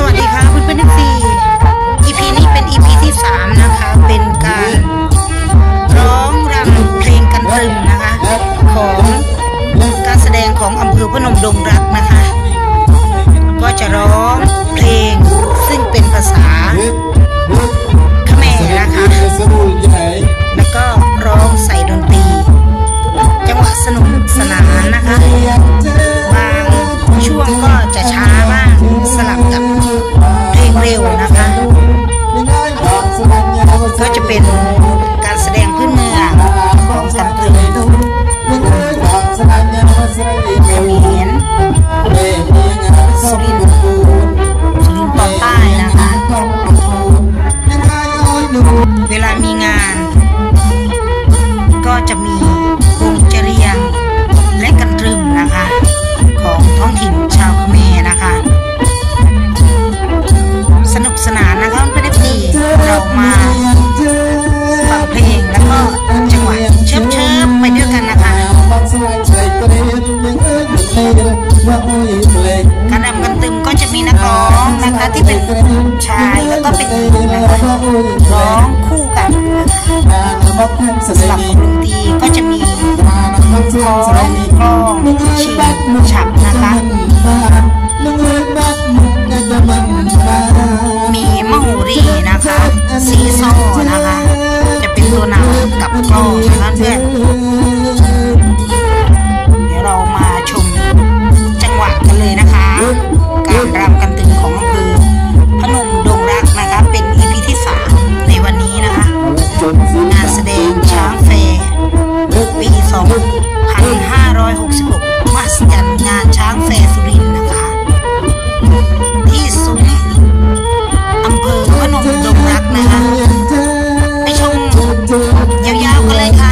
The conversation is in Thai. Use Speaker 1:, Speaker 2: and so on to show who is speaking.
Speaker 1: วัสดีค่ะเพื่อนๆที่EP นี้เป็น EP ที่3นะคะเป็นการร้องรำเพลงกันตรึมนะคะของการแสดงของอำเภอพนมดงรักนะคะก็จะร้องเพลงซึ่งเป็นภาษาเขมรนะคะแล้วก็ร้องใส่ดนตรีจังหวะสนุกสนานนะคะบางช่วงก็จะช้าบ้างสลับกับเพลงเร็วนะคะก็จะเป็นการแสดงพื้นเมืองของกันตรึมเขมรสุรินทร์ตอนใต้นะคะเวลามีงานก็จะมีวงเจริญและกันตรึมนะคะของท้องถิ่นชาวเขมรนะคะสนุกสนานนะคะเพื่อนๆเรามาฟังเพลงแล้วก็จังหวะเชิบไปด้วยกันนะคะการรำกันตึมก็จะมีนักร้องนะคะที่เป็นชายแล้วก็เป็นหญิงนะคะร้องคู่กันสลับกับดนตรีก็จะมีร้องกลองชิงฉับนะคะมีมะฮูรีนะคะซีโซ่นะคะจะเป็นตัวนำกับกลองนะคะเพื่อนเดี๋ยวเรามาชมจังหวะกันเลยนะคะการรำกันตึงของอำเภอพนมดงรักนะคะเป็น EP ที่3ในวันนี้นะคะงานแสดงช้างแฟร์ปี2566มหัศจรรย์งานช้างแฟร์สุรินทร์นะคะที่ซุ้มอำเภอพนมดงรักนะคะไปชมยาวๆกันเลยค่ะ